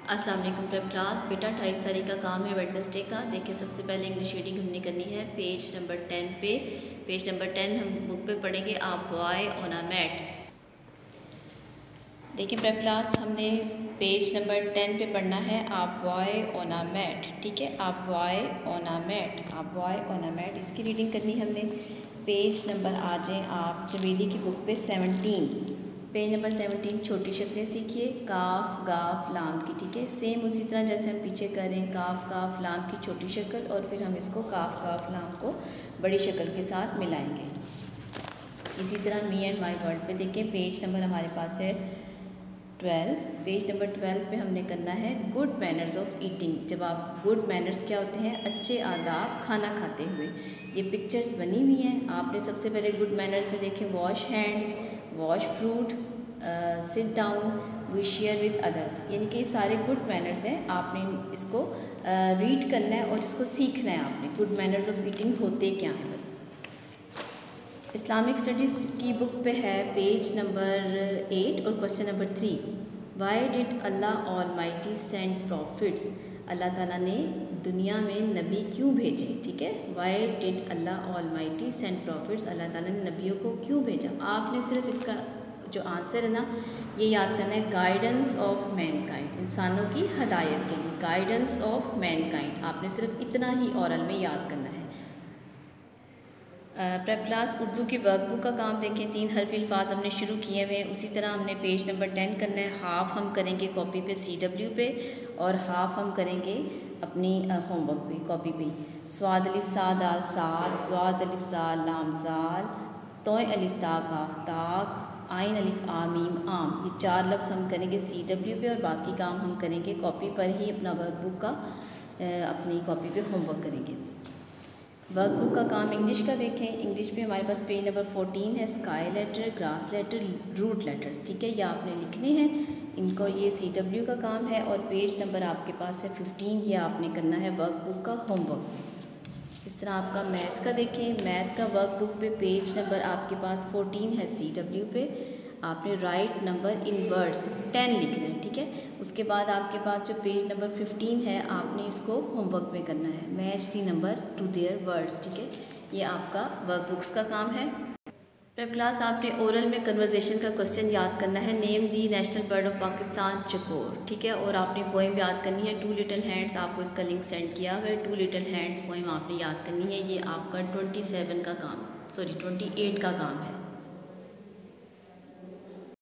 अस्सलाम वालेकुम prep class. बेटा 28 तारीख का काम है वेडनेसडे का। देखिए सबसे पहले इंग्लिश रीडिंग हमने करनी है पेज नंबर 10 पे। पेज नंबर 10 हम बुक पे पढ़ेंगे a boy on a mat. देखिए प्रेप क्लास हमने पेज नंबर 10 पे पढ़ना है a boy on a mat. ठीक है, a boy on a mat, a boy on a mat, इसकी रीडिंग करनी है हमने। पेज नंबर आ जाएँ आप चमेली की बुक पे 17, पेज नंबर 17। छोटी शक्लें सीखिए काफ गाफ लाम की। ठीक है, सेम उसी तरह जैसे हम पीछे करें काफ काफ लाम की छोटी शक्ल और फिर हम इसको काफ काफ लाम को बड़ी शक्ल के साथ मिलाएंगे। इसी तरह मी एंड माई वर्ल्ड पे देखें, पेज नंबर हमारे पास है 12। पेज नंबर 12 पे हमने करना है गुड मैनर्स ऑफ ईटिंग। जब आप गुड मैनर्स क्या होते हैं, अच्छे आदाब खाना खाते हुए। ये पिक्चर्स बनी हुई हैं। आपने सबसे पहले गुड मैनर्स में देखें wash hands, wash fruit, sit down, we share with others, यानी कि सारे गुड मैनर्स हैं। आपने इसको रीड करना है और इसको सीखना है आपने। गुड मैनर्स ऑफ ईटिंग होते क्या हैं बस। इस्लामिक स्टडीज़ की बुक पे है पेज नंबर 8 और question number 3। Why did Allah almighty send prophets, अल्लाह ताला ने दुनिया में नबी क्यों भेजे। ठीक है, why did Allah almighty send prophets, अल्लाह ताला ने नबियों को क्यों भेजा। आपने सिर्फ इसका जो आंसर है ना ये याद करना है, गाइडेंस ऑफ मैनकाइंड, इंसानों की हदायत के लिए, गाइडेंस ऑफ मैनकाइंड। आपने सिर्फ इतना ही ओरल में याद करना है। प्रेप क्लास उर्दू की वर्कबुक का काम देखें। 3 हरफी अल्फाज हमने शुरू किए हुए हैं। उसी तरह हमने पेज नंबर 10 करना है। हाफ हम करेंगे कॉपी पे CW पे और हाफ हम करेंगे अपनी होमवर्क पे कॉपी पे। स्वाद अलिफ सा दाल साल, स्वाद अलिफ सा लाम साल, तोय अलिफ ता काफ ताक, आइन अलिफ आ मीम आम। ये 4 लफ्ज़ हम करेंगे CW पे और बाकी काम हम करेंगे कॉपी पर ही, अपना वर्कबुक का अपनी कॉपी पे होमवर्क करेंगे। वर्कबुक का काम इंग्लिश का देखें। इंग्लिश में हमारे पास पेज नंबर 14 है sky letter, grass letter, root letters. ठीक है, ये आपने लिखने हैं इनको, ये CW का काम है। और पेज नंबर आपके पास है 15, ये आपने करना है वर्कबुक का होमवर्क। इस तरह आपका मैथ का देखें। मैथ का वर्कबुक पे पेज नंबर आपके पास 14 है CW पे। आपने राइट नंबर इन वर्ड्स 10 लिखना है। ठीक है, उसके बाद आपके पास जो पेज नंबर 15 है आपने इसको होमवर्क में करना है, match the number to their words. ठीक है, ये आपका वर्कबुक्स का काम है। प्रेप क्लास आपने ओरल में कन्वर्जेशन का क्वेश्चन याद करना है। Name the national bird of Pakistan chakor. ठीक है, और आपने पोएम याद करनी है 2 लिटिल हैंड्स। आपको इसका लिंक सेंड किया हुआ है। 2 लिटिल हैंड्स पोएम आपने याद करनी है। ये आपका 27 का काम 28 का काम है।